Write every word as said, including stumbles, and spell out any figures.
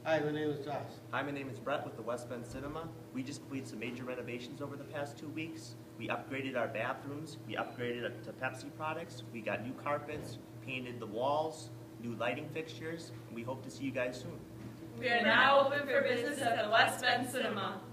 Hi, my name is Josh. Hi, my name is Brett with the West Bend Cinema. We just completed some major renovations over the past two weeks. We upgraded our bathrooms, we upgraded to Pepsi products, we got new carpets, painted the walls, new lighting fixtures, and we hope to see you guys soon. We are now open for business at the West Bend Cinema.